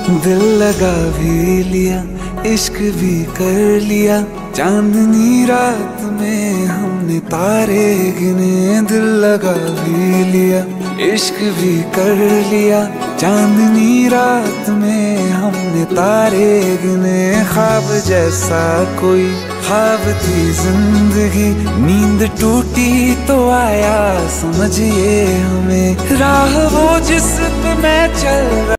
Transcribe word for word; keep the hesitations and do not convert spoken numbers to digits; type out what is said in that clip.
दिल लगा भी लिया, इश्क भी कर लिया, चांदनी रात में हमने तारे गिने। दिल लगा भी लिया, इश्क भी कर लिया, चांदनी रात में हमने तारे गिने। ख्वाब जैसा कोई ख्वाब थी जिंदगी, नींद टूटी तो आया समझिए हमें। राह वो जिस पे मैं चल